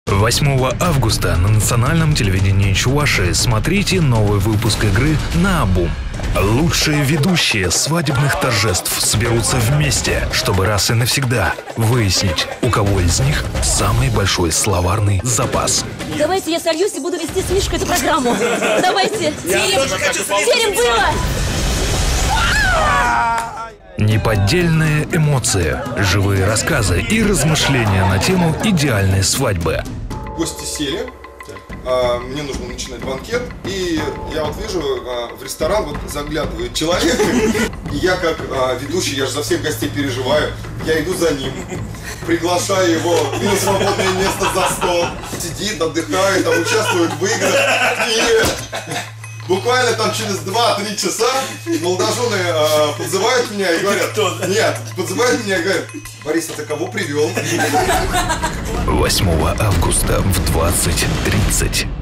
8 августа на национальном телевидении Чувашии смотрите новый выпуск игры «Наобум». Лучшие ведущие свадебных торжеств соберутся вместе, чтобы раз и навсегда выяснить, у кого из них самый большой словарный запас. Давайте я сольюсь и буду вести с Мишкой эту программу. Давайте. Верим, было! Неподдельные эмоции, живые рассказы и размышления на тему идеальной свадьбы. Гости сели, мне нужно начинать банкет, и я вот вижу, в ресторан вот заглядывает человек, и я как ведущий, я же за всех гостей переживаю, я иду за ним, приглашаю его на свободное место за стол, сидит, отдыхает, там участвует в играх, и буквально там через 2-3 часа молодожены подзывают меня и говорят, подзывают меня и говорят: Борис, а ты кого привел? 8 августа в 20:30.